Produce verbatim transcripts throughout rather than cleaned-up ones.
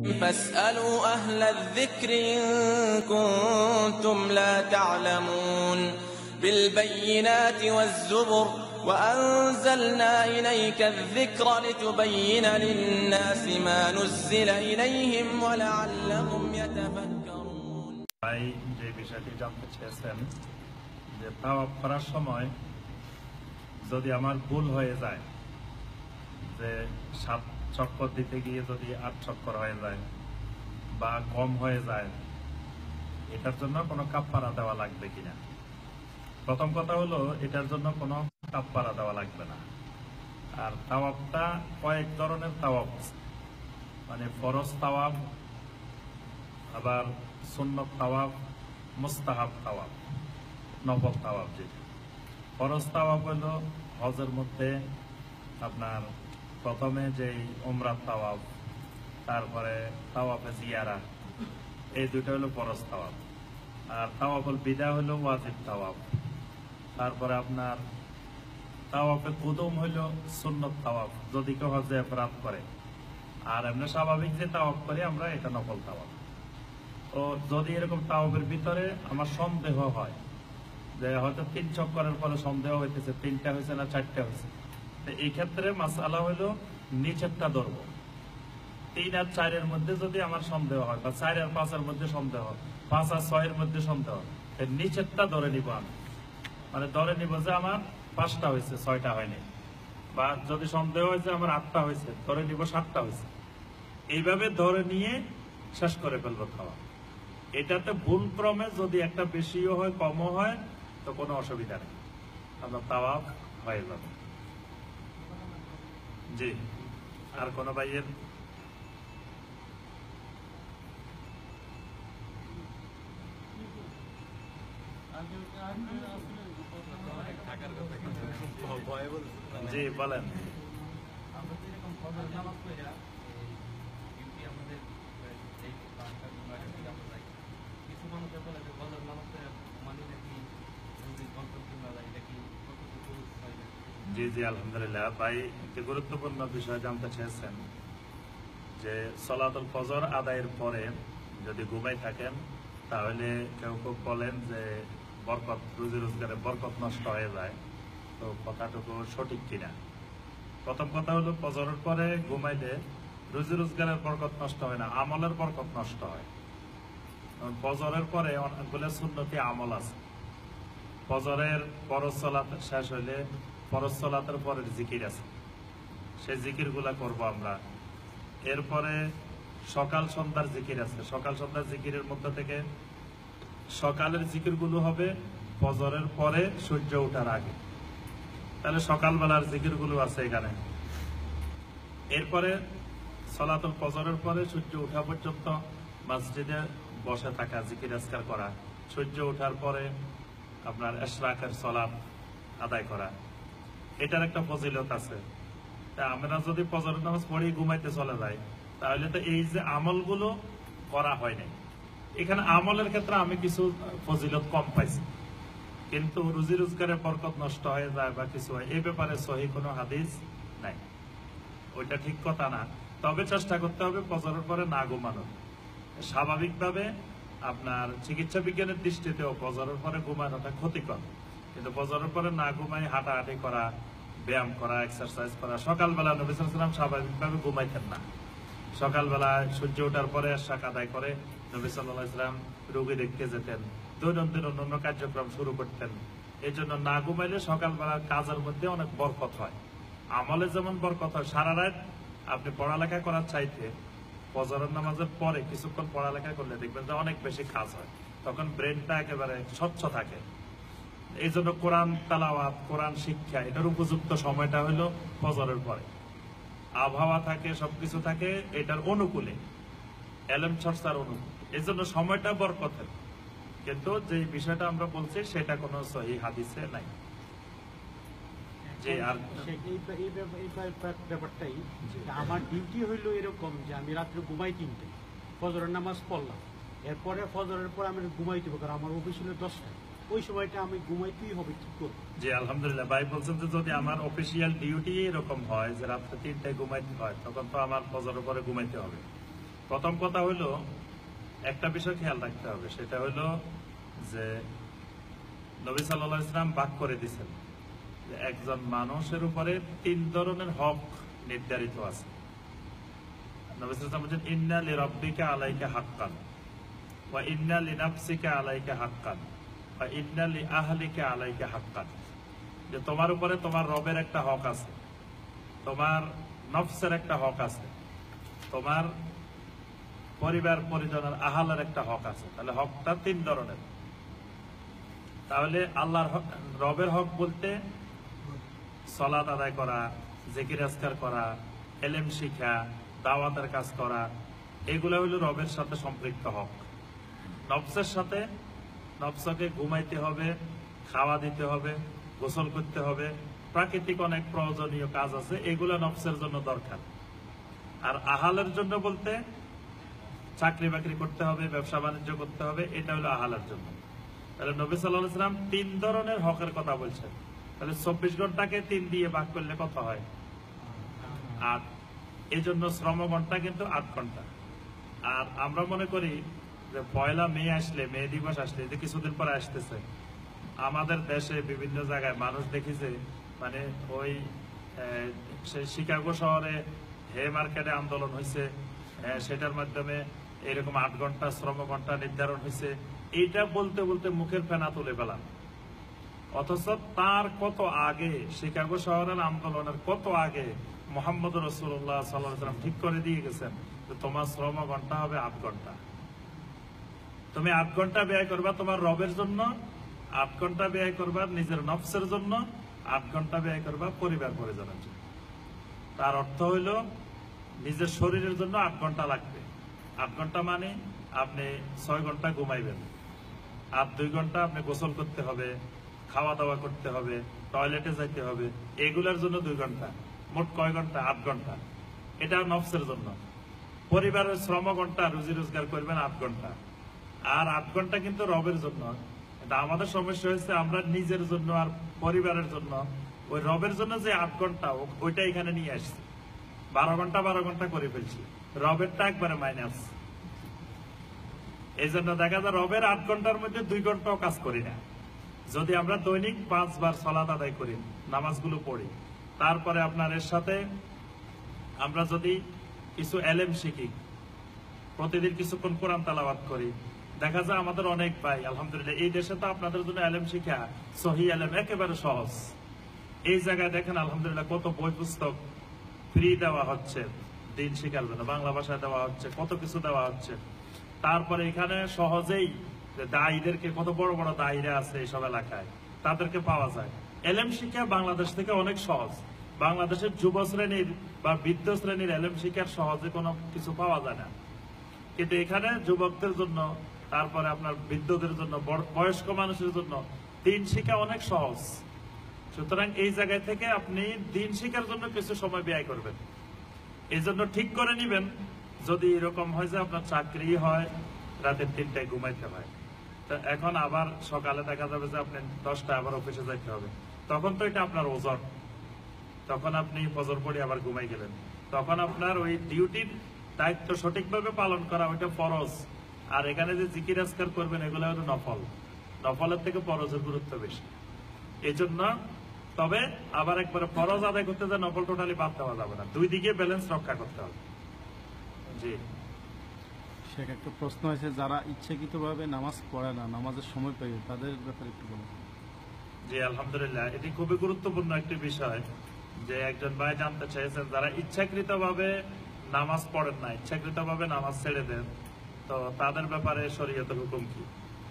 فاسألوا أهل الذكر إن كنتم لا تعلمون بالبينات والزبر وأنزلنا إليك الذكر لتبين للناس ما نزل إليهم ولعلهم يتفكرون. ভাই যে বিষয়টি জানতে চেয়েছেন যে তাওয়াফ করার সময় যদি আমার ভুল হয়ে যায়, যে সাত চক্কর দিতে গিয়ে যদি আট চক্কর হয়ে যায় বা কম হয়ে যায়, এটার জন্য কোনো কাফারা দেওয়া লাগবে কিনা। প্রথম কথা হলো, এটার জন্য কোনো কাফারা দেওয়া লাগবে না। আর তাওয়াফটা কয়েক ধরনের তাওয়াফ, মানে ফরজ তাওয়াফ, আবার সুন্নত তাওয়াফ, মুস্তাহাব তাওয়াফ, নফল তাওয়াফ। যেটা ফরজ তাওয়াফ হলো হজের মধ্যে আপনার প্রথমে যেই উমরা তাওয়াফ, তারপরে তাওয়াফে জিয়ারা, এই দুটো হলো ফরজ তাওয়াফ। আর তাওয়াফুল বিদা হলো ওয়াজিব তাওয়াফ। তারপরে আপনার তাওয়াফে কুদুম হলো সুন্নত তাওয়াফ, যদি কেউ হজে ইফরাদ করে। আর এমনি স্বাভাবিক যে তাওয়াফ করি আমরা, এটা নফল তাওয়াফ। তো যদি এরকম তাওয়াফের ভিতরে আমার সন্দেহ হয় যে হয়তো তিন চক্করের পরে সন্দেহ হইতেছে তিনটা হয়েছে না চারটা হয়েছে, তো এই ক্ষেত্রে মাসআলা হলো নিচেরটা ধরব। তিন আর চারের মধ্যে যদি আমার সন্দেহ হয়, বা চার আর পাঁচের মধ্যে সন্দেহ, পাঁচ আর ছয়ের মধ্যে সন্দেহ, নিচেরটা ধরে নিব আমি। মানে ধরে নিব যে আমার পাঁচটা হয়েছে, ছয়টা হয়নি। বা যদি সন্দেহ হয়েছে আমার আটটা হয়েছে, ধরে নিব সাতটা হয়েছে। এইভাবে ধরে নিয়ে শেষ করে ফেলবো খাওয়া। এটাতে ভুল ক্রমে যদি একটা বেশিও হয় কমও হয়, তো কোনো অসুবিধা নেই, আপনার তাওয়াফ হয়ে যাবে। জি, আর কোন ভাইয়ের? জি বলেন। জি জি আলহামদুলিল্লাহ। ভাই একটি গুরুত্বপূর্ণ বিষয় জানতে চেয়েছেন যে সালাতুল ফজর আদায়ের পরে যদি ঘুমাই থাকেন, তাহলে কেউ কেউ বলেন যে বরকত, রুজি রোজগারে বরকত নষ্ট হয়ে যায়। তো কথাটুকু সঠিক কিনা? প্রথম কথা হলো, ফজরের পরে ঘুমাইলে রুজি রোজগারের বরকত নষ্ট হয় না, আমলের বরকত নষ্ট হয়। ফজরের পরে অনেকগুলো সুন্নতি আমল আছে। ফজরের ফরজ সালাত শেষ হইলে ফরজ সালাতের পরের জিকির আছে, সেই জিকির গুলা করবো আমরা। এরপরে সকাল সন্ধ্যার জিকির আছে, সকাল সন্ধ্যার জিকিরের মধ্যে থেকে সকালের জিকির গুলো হবে ফজরের পরে সূর্য ওঠার আগে। তাহলে সকালবেলার জিকির গুলো আছে এখানে। এরপরে সালাতুল ফজরের পরে সূর্য ওঠা পর্যন্ত মসজিদে বসে থাকা, জিকির আজকার করা। সূর্য ওঠার পরে আপনার ইশরাকের সালাত আদায় করা, এটার একটা ফজিলত আছে। তা আমরা যদি ফজরের নামাজ পড়ে ঘুমাইতে চলে যাই, তাহলে তো এই যে আমলগুলো করা হয় নাই। এখানে আমলের ক্ষেত্রে আমি কিছু ফজিলত কম পাইছি, কিন্তু রুজি রোজগারের বরকত নষ্ট হয়ে যায় বা কিছু হয়, এই ব্যাপারে সহি কোনো হাদিস নাই। ওইটা ঠিক কথা না। তবে চেষ্টা করতে হবে ফজরের পরে না ঘুমানোর। স্বাভাবিকভাবে আপনার চিকিৎসা বিজ্ঞানের দৃষ্টিতেও ফজরের পরে ঘুমানোটা ক্ষতিকর, কিন্তু ফজরের পরে না ঘুমাই হাঁটাহাঁটি করা, ব্যায়াম করা, এক্সারসাইজ করা। সকালবেলা নবী সাল্লাল্লাহু আলাইহি ওয়াসাল্লাম স্বাভাবিকভাবে ঘুমাইতেন না। সকালবেলা সূর্য ওঠার পরে ইশরাক আদায় করে নবী সাল্লাল্লাহু আলাইহি ওয়াসাল্লাম রোগী দেখতে যেতেন, দৈনন্দিন অন্যান্য কার্যক্রম শুরু করতেন। এই জন্য না ঘুমাইলে সকালবেলার কাজের মধ্যে অনেক বরকত হয়, আমলে যেমন বরকত হয়। সারা রাত আপনি পড়ালেখা করার চাইতে ফজরের নামাজের পরে কিছুক্ষণ পড়ালেখা করলে দেখবেন যে অনেক বেশি কাজ হয়, তখন ব্রেনটা একেবারে স্বচ্ছ থাকে। এই জন্য কোরআন তালাওয়াত, কোরআন শিক্ষা, এটার উপযুক্ত সময়টা হলো ফজরের পরে। আবহাওয়া থাকে, সবকিছু থাকে এটার অনুকূলে, এলেম চর্চার অনুকূলে, এই জন্য সময়টা বরকতের। কিন্তু যে বিষয়টা আমরা বলছি সেটা কোনো সহিহ হাদিসে নাই। যে আর ব্যাপারটাই আমার ডিউটি হইলো এরকম যে আমি রাত্রে ঘুমাই তিনটে, ফজরের নামাজ পড়লাম, এরপরে ফজরের পর আমি ঘুমাইতে হবে, কারণ আমার অফিস হলো দশটায়, ওই সময়টা আমি ঘুমাইতেই হবে, কি করবো? জি আলহামদুলিল্লাহ। ভাই বলছেন যে যদি আমার অফিসিয়াল ডিউটি এরকম হয় যে রাত্রে তিনটায় ঘুমাইতে হয়, তখন তো আমার ফজরের পরে ঘুমাইতে হবে। প্রথম কথা হলো একটা বিষয় খেয়াল রাখতে হবে, সেটা হলো যে নবী সাল্লাল্লাহু আলাইহি ওয়াসাল্লাম ভাগ করে দিয়েছেন যে একজন মানুষের উপরে তিন ধরনের হক নির্ধারিত আছে। নবী সাল্লাল্লাহু আলাইহি ওয়াসাল্লাম বলেন, ইন্না লিরাব্বিকা আলাইকা হাক্কান ওয়া ইন্না লিনাফসিকা আলাইকা হাক্কান ওয়া ইন্না লিআহলিকা আলাইকা হাক্কান। যে তোমার উপরে তোমার রবের একটা হক আছে, তোমার নফসের একটা হক আছে, তোমার পরিবার পরিজনের আহালের একটা হক আছে। তাহলে হকটা তিন ধরনের। তাহলে আল্লাহর হক, রবের হক বলতে সালাত আদায় করা, জিকির আজকার করা, ইলম শিক্ষা, দাওয়াতের কাজ করা, এগুলো হলো রবের সাথে সম্পৃক্ত হক। নফসের সাথে, নফসকে ঘুমাইতে হবে, খাওয়া দিতে হবে, গোসল করতে হবে, প্রাকৃতিক অনেক প্রয়োজনীয় কাজ আছে, এগুলো নফসের জন্য দরকার। আর আহালের জন্য বলতে চাকরি বাকরি করতে হবে, ব্যবসা বাণিজ্য করতে হবে, এটা হলো আহালের জন্য। তাহলে নবী সাল্লাল্লাহু আলাইহি ওয়াসাল্লাম তিন ধরনের হকের কথা বলছেন। তাহলে চব্বিশ ঘন্টাকে তিন দিয়ে ভাগ করলে কত হয়? আট। এই জন্য শ্রম ঘন্টা কিন্তু আট ঘন্টা। আর আমরা মনে করি যে পয়লা মে আসলে, মে দিবস আসলে, যে কিছুদিন পরে আসতেছে, আমাদের দেশে বিভিন্ন জায়গায় মানুষ দেখেছে মানে ওই শিকাগো শহরে হে মার্কেটে আন্দোলন হয়েছে, সেটার মাধ্যমে এরকম আট ঘন্টা শ্রম ঘন্টা নির্ধারণ হয়েছে। এইটা বলতে বলতে মুখের ফেনা তুলে পেলাম। অথচ তার কত আগে, শিকাগো শহরের আন্দোলনের কত আগে মুহাম্মদ রাসূলুল্লাহ সাল্লাল্লাহু আলাইহি ওয়াসাল্লাম ঠিক করে দিয়ে গেছেন যে তোমার শ্রম ঘন্টা হবে আট ঘন্টা। তুমি আট ঘন্টা ব্যয় করবা তোমার রবের জন্য, আট ঘন্টা ব্যয় করবা নিজের নফসের জন্য, আট ঘন্টা ব্যয় করবা পরিবার পরিজনের জন্য। তার অর্থ হইল নিজের শরীরের জন্য আট ঘন্টা লাগবে। আট ঘন্টা মানে আপনি ছয় ঘন্টা ঘুমাইবেন, আর দুই ঘন্টা আপনি গোসল করতে হবে, খাওয়া দাওয়া করতে হবে, টয়লেটে যাইতে হবে, এগুলোর জন্য দুই ঘন্টা। মোট কয় ঘন্টা? আট ঘন্টা। এটা নফসের জন্য। পরিবারের শ্রম ঘন্টা, রুজি রোজগার করবেন আট ঘন্টা। আর আট ঘন্টা কিন্তু রবের জন্য। এটা আমাদের সমস্যা হয়েছে, আমরা নিজের জন্য আর পরিবারের জন্য ওই রবের জন্য যে আট ঘন্টা, ওইটা এখানে নিয়ে আসছি। বারো ঘন্টা বারো ঘন্টা করে ফেলছি, রবেরটা একবারে মাইনাস। এই জন্য দেখা যায় রবের আট ঘন্টার মধ্যে দুই ঘন্টাও কাজ করি না। যদি আমরা দৈনিক পাঁচবার সালাত আদায় করি, নামাজগুলো পড়ি, তারপরে আপনার এর সাথে আমরা যদি কিছু এলেম শিখি, প্রতিদিন কিছুক্ষণ কোরআন তেলাওয়াত করি, দেখা যায় আমাদের অনেক ভাই আলহামদুলিল্লাহ এই দেশে তো আপনাদের জন্য এলেম শিখা, সহি এলেম একেবারে সহজ। এই জায়গায় দেখেন আলহামদুলিল্লাহ কত বই পুস্তক ফ্রি দেওয়া হচ্ছে দিন শিখার জন্য, বাংলা ভাষায় দেওয়া হচ্ছে, কত কিছু দেওয়া হচ্ছে। তারপরে এখানে সহজেই দায়ীদেরকে, কত বড় বড় দায়ীরা আছে এইসব এলাকায়, তাদেরকে পাওয়া যায়। এলেম শিক্ষা বাংলাদেশ থেকে অনেক সহজ। বাংলাদেশের যুব শ্রেণীর বা বৃদ্ধ শ্রেণীর এলেম শিক্ষার সহজে কোনো কিছু পাওয়া যায় না, কিন্তু এখানে যুবকদের জন্য, তারপরে আপনার বৃদ্ধদের জন্য, বয়স্ক মানুষের জন্য দিন শিক্ষা অনেক সহজ। সুতরাং এই জায়গায় থেকে আপনি দিন শিক্ষার জন্য কিছু সময় ব্যয় করবেন। এই জন্য ঠিক করে নিবেন, যদি এরকম হয় যে আপনার চাকরি হয় রাতের তিনটায় ঘুমাইতে হয়, তো এখন আবার সকালে দেখা যাবে যে আপনি দশটায় আবার অফিসে যাইতে হবে, তখন তো এটা আপনার ওজন। তখন আপনি ফজর পড়ে আবার ঘুমাই গেলেন, তখন আপনার ওই ডিউটির দায়িত্ব সঠিকভাবে পালন করা ওইটা ফরজ। আর এখানে যে জিকির আজকার করবেন এগুলো হলো নফল। নফলের থেকে ফরজের গুরুত্ব বেশি। এই জন্য তবে আবার একবারে ফরজ আদায় করতে যায় নফল টোটালি বাদ দেওয়া যাবে না, দুই দিকে ব্যালেন্স রক্ষা করতে হবে। জি শেখ, একটা প্রশ্ন আছে, যারা ইচ্ছাকৃতভাবে নামাজ পড়ে না, নামাজের সময় পাই, তাদের ব্যাপারে একটু বলুন। জি আলহামদুলিল্লাহ, এটি খুবই গুরুত্বপূর্ণ একটি বিষয় যে একজন ভাই জানতে চাইছেন, যারা ইচ্ছাকৃতভাবে নামাজ পড়েন না, ইচ্ছাকৃতভাবে নামাজ ছেড়ে দেন, তো তাদের ব্যাপারে শরীয়তের হুকুম কি?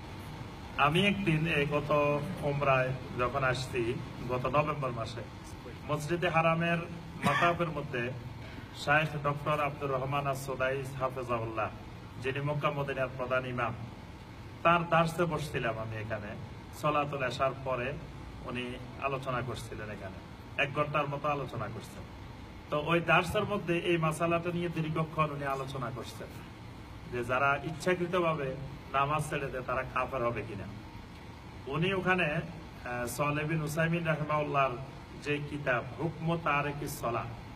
আমি একদিন গত উমরায় যখন আসছি, গত নভেম্বর মাসে, মসজিদে হারামের মাতাফের মধ্যে শাইখ ডক্টর আব্দুর রহমান আস-সুদাইস হাফেজাহুল্লাহ, যিনি মক্কা মদিনার প্রধান ইমাম, তার দার্সে বসছিলাম আমি এখানে। সলাতুল এশার পরে উনি আলোচনা করছিলেন, এখানে এক ঘন্টার মতো আলোচনা করছেন। তো ওই দার্সের মধ্যে এই মাসালাটা নিয়ে দীর্ঘক্ষণ উনি আলোচনা করছেন যে যারা ইচ্ছাকৃতভাবে নামাজ ছেড়ে দেয় তারা কাফের হবে কিনা। উনি ওখানে সালেহ বিন উসাইমিন রাহিমাহুল্লাহর যে কিতাব হুকম তারিকিস সালাহ,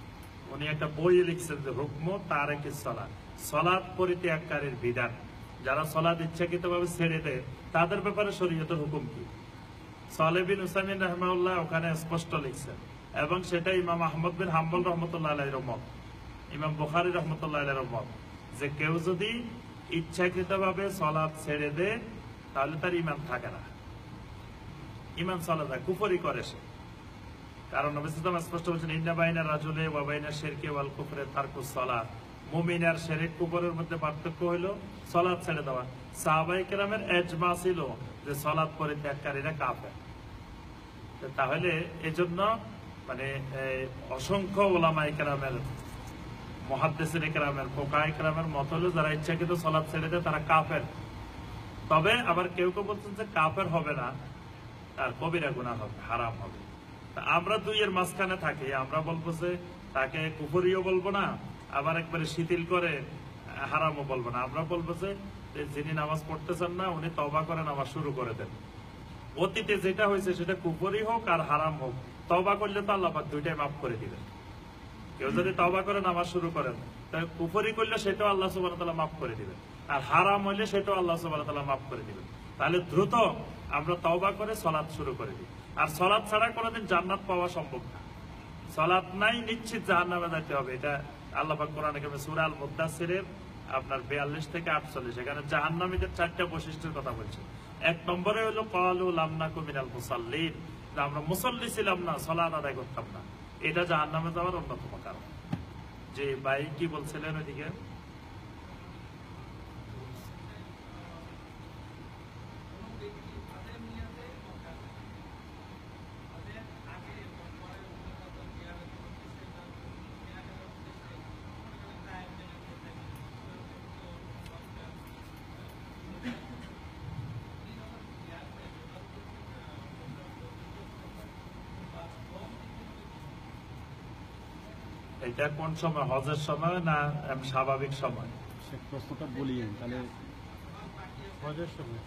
উনি একটা বই লিখছেন যে হুকম তারেকিস সালাত, সালাত পরিত্যাগকারীর বিধান। যারা সালাত ইচ্ছাকৃতভাবে ছেড়ে দেয় তাদের ব্যাপারে শরীয়তের হুকুম কি। সালেহ বিন উসাইমিন রাহিমাহুল্লাহ ওখানে স্পষ্ট লিখছেন, এবং সেটা ইমাম আহমদ বিন হাম্বল রহমতুল্লাহ আলাইহির মত, ইমাম বুখারী রহমতুল্লাহ আলাইহির মত, যে কেউ যদি ইচ্ছাকৃতভাবে সালাত ছেড়ে দেয় তাহলে তার ঈমান থাকে না, ঈমান চলে যায়, কুফরি করে সে। কারণ নবী সাল্লাল্লাহু আলাইহি ওয়াসাল্লাম স্পষ্ট বলেছেন, ইন্না বাইনা রাজুলি ওয়া বাইনা শিরকি ওয়াল কুফরি তারকুস সালাত। মুমিন আর শিরক কুফরের মধ্যে পার্থক্য হলো সালাত ছেড়ে দেওয়া। সাহাবায়ে কেরামের ইজমা ছিল যে সালাত পরিত্যাগকারীরা কাফের। তাহলে এজন্য মানে অসংখ্য উলামায়ে কেরামের, মুহাদ্দিসিনে কেরামের, ফুকাহায়ে কেরামের মত হলো যারা ইচ্ছাকৃত সালাত ছেড়ে দেয় তারা কাফের। তবে আবার কেউ কেউ বলছেন যে কাফের হবে না, তার কবিরা গুনাহ হবে, হারাম হবে। আমরা দুই এর মাঝখানে থাকি, আমরা বলবো যে তাকে কুফরিও বলবো না, আবার একবারে শিথিল করে হারামও বলবো না। আমরা বলবো যে যিনি নামাজ পড়তেছেন না উনি তওবা করে নামাজ শুরু করে দেন। অতীতে যেটা হয়েছে সেটা কুফরি হোক আর হারাম হোক, তওবা করলে তো আল্লাহ পাক দুইটাই মাফ করে দিবেন। কেউ যদি তওবা করে নামাজ শুরু করেন, তাহলে কুফরি করলে সেটাও আল্লাহ সুবহানাহু ওয়া তাআলা মাফ করে দিবেন, আর হারাম হইলে সেটাও আল্লাহ সুবহানাহু ওয়া তাআলা মাফ করে দিবেন। তাহলে দ্রুত আমরা তওবা করে সালাত শুরু করে দিই। আর সালাত ছাড়া কোনোদিন জান্নাত পাওয়া সম্ভব না। সালাত নাই নিশ্চিত জাহান্নামে যেতে হবে। এটা আল্লাহ পাক কোরআনে কারিমে সূরা আল মুদ্দাসসিরের আপনার বিয়াল্লিশ থেকে আটচল্লিশ, এখানে জাহান্নামীদের চারটা বৈশিষ্ট্যের কথা বলছে। এক নম্বরে হলো ক্বালু লাম নাকু মিনাল মুসাল্লিন, আমরা মুসল্লি ছিলাম না, সালাত আদায় করতাম না। এটা জাহান্নামে যাওয়ার অন্যতম কারণ। যে ভাই কি বলছিলেন ওইদিকে? এটা কোন সময়, হজের সময় না স্বাভাবিক সময়? সে প্রশ্নটা বলি তাহলে। হজের সময়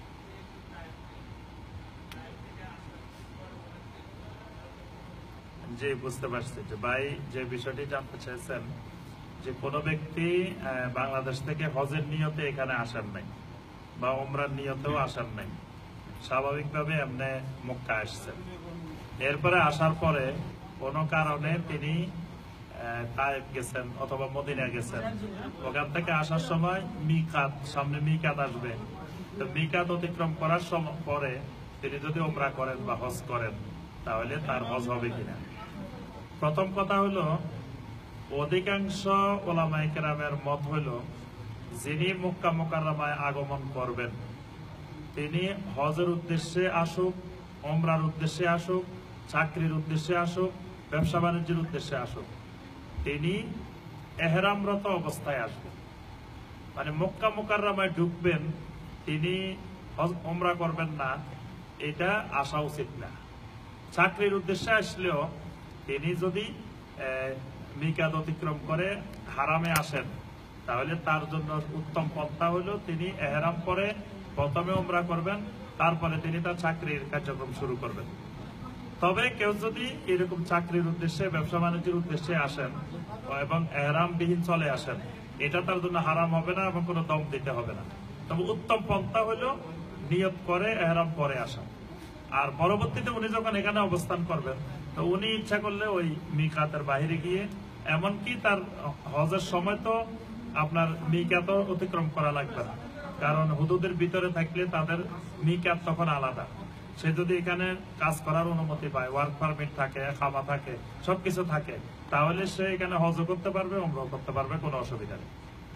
জি বুঝতে পারছি। যে ভাই যে বিষয়টি জানতে চাইছেন যে কোনো ব্যক্তি বাংলাদেশ থেকে হজের নিয়তে এখানে আসেন নাই বা উমরার নিয়তেও আসেন নাই, স্বাভাবিকভাবে এমনি মক্কা আসছেন। এরপরে আসার পরে কোনো কারণে তিনি তায়েফ গেছেন অথবা মদিনা গেছেন, ওখান থেকে আসার সময় মিকাত, সামনে মিকাত আসবে, তো মিকাত অতিক্রম করার সময় পরে তিনি যদি উমরা করেন বা হজ করেন তাহলে তার হজ হবে কিনা। প্রথম কথা হলো, অধিকাংশ ওলামায়ে কেরামের মত হলো যিনি মক্কা মুকাররমায় আগমন করবেন তিনি হজের উদ্দেশ্যে আসুক, উমরার উদ্দেশ্যে আসুক, চাকরির উদ্দেশ্যে আসুক, ব্যবসা বাণিজ্যের উদ্দেশ্যে আসুক, তিনি এহরামরত অবস্থায় আসবেন। মানে মক্কা মুকাররমায় ঢুকবেন, তিনি উমরা করবেন না, এটা আসা উচিত না। চাকরির উদ্দেশ্যে আসলেও তিনি যদি মিকাত অতিক্রম করে হারামে আসেন তাহলে তার জন্য উত্তম পন্থা হলো তিনি এহরাম পরে প্রথমে উমরা করবেন, তারপরে তিনি তার চাকরির কার্যক্রম শুরু করবেন। তবে কেউ যদি এরকম চাকরির উদ্দেশ্যে, ব্যবসা বাণিজ্যের উদ্দেশ্যে আসেন এবং এহরাম বিহীন চলে আসেন, এটা তার জন্য হারাম হবে না এবং কোনো দম দিতে হবে না। তবে উত্তম পন্থা হলো নিয়ত করে এহরাম পরে আসা। আর পরবর্তীতে উনি যখন এখানে অবস্থান করবেন তো উনি ইচ্ছা করলে ওই মিকাতের বাইরে গিয়ে, এমনকি তার হজের সময় তো আপনার মিকাত অতিক্রম করা লাগবে না, কারণ হুদুদের ভিতরে থাকলে তাদের মিকাত তখন আলাদা। সে যদি এখানে কাজ করার অনুমতি পায়, ওয়ার্ক পারমিট থাকে, খামা থাকে, সবকিছু থাকে, তাহলে সে এখানে হজও করতে পারবে, উমরাও করতে পারবে, কোনো অসুবিধা নেই।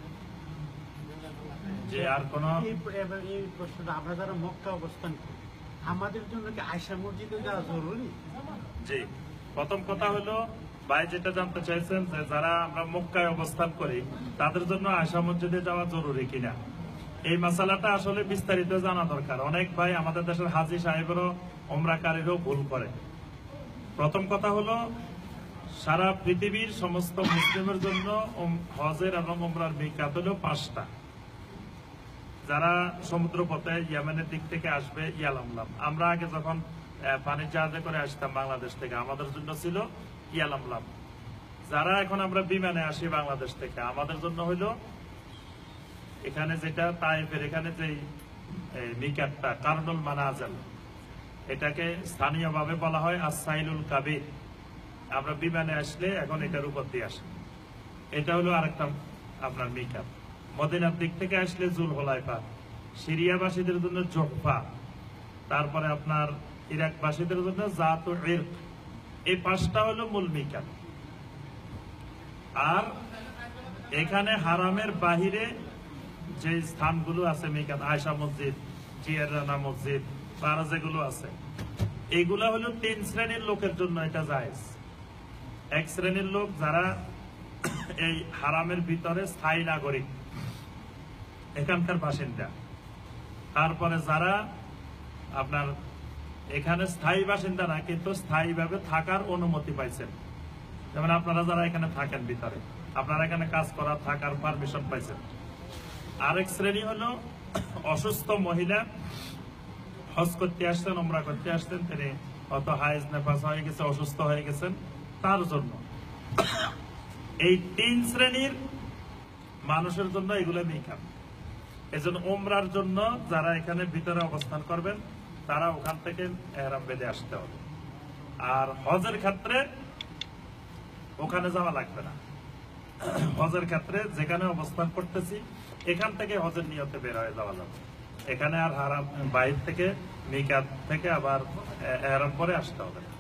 যে আর কোন এই প্রশ্নটা, আমরা যারা মক্কা অবস্থান করি আমাদের জন্য কি আয়েশা মসজিদে যাওয়া জরুরি? জি, প্রথম কথা হলো ভাই যেটা জানতে চাইছেন যে যারা আমরা মক্কায় অবস্থান করি তাদের জন্য আয়েশা মসজিদে যাওয়া জরুরি কিনা, এই মাসালাটা আসলে বিস্তারিত জানা দরকার। অনেক ভাই আমাদের দেশের হাজী সাহেবেরও উমরাকারীরও ভুল করে। প্রথম কথা হলো, সারা পৃথিবীর সমস্ত মুসলিমের জন্য হজের এবং উমরার মিকাত হলো পাঁচটা। যারা সমুদ্র পথে ইয়েমেনের দিক থেকে আসবে ইয়ালামলাম, আমরা আগে যখন পানির জাহাজে করে আসতাম বাংলাদেশ থেকে, আমাদের জন্য ছিল ইয়ালামলাম। যারা এখন আমরা বিমানে আসি বাংলাদেশ থেকে, আমাদের জন্য হইলো এখানে যেটা তাইফের এখানে যে মিকাতটা কারনুল মানাজিল, এটাকে স্থানীয়ভাবে বলা হয় আসাইলুল কাবির। আমরা বিমানে আসলে এখন এটার উপর দিয়ে আসি, এটা হলো আরেকটা আপনার মিকাত। মদিনার দিক থেকে আসলে জুল হুলাইফা, সিরিয়াবাসীদের জন্য জোহফা, তারপরে আপনার ইরাকবাসীদের জন্য জাতু ইরক, এই পাঁচটা হলো মূল মিকাত। আর এখানে হারামের বাহিরে যে স্থানগুলো আছে মিকাত, আয়সা মসজিদ, জিয়ারানা মসজিদ, আর যেগুলো আছে, এগুলা হলো তিন শ্রেণীর লোকের জন্য এটা জায়েজ। এক শ্রেণীর লোক যারা এই হারামের ভিতরে স্থায়ী নাগরিক, এখানকার বাসিন্দা। তারপরে যারা আপনার এখানে স্থায়ী বাসিন্দা না, কিন্তু স্থায়ীভাবে থাকার অনুমতি পাইছেন, যেমন আপনারা যারা এখানে থাকেন ভিতরে, আপনারা এখানে কাজ করা থাকার পারমিশন পাইছেন। আরেক শ্রেণী হলো অসুস্থ মহিলা, হজ করতে আসছেন, উমরা করতে আসছেন, তিনি অত হাইজ নেফাস হয়ে গেছে, অসুস্থ হয়ে গেছেন, তার জন্য। এই তিন শ্রেণীর মানুষের জন্য এগুলো মিকাত। এজন্য উমরার জন্য যারা এখানে ভিতরে অবস্থান করবেন, তারা ওখান থেকে ইহরাম বেঁধে আসতে হবে। আর হজের ক্ষেত্রে ওখানে যাওয়া লাগবে না। হজের ক্ষেত্রে যেখানে অবস্থান করতেছি, এখান থেকে হজের নিয়তে বের হয়ে যাওয়া যাবে। এখানে আর হারাম বাইরে থেকে মিকাত থেকে আবার ইহরাম পরে আসতে হবে।